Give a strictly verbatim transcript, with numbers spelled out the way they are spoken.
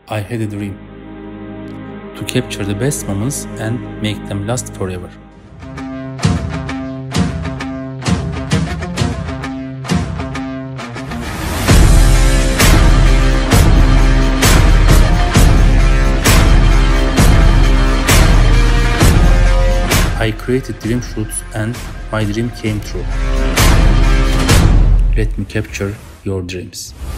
I had a dream to capture the best moments and make them last forever. I created dream shoots and my dream came true. Let me capture your dreams.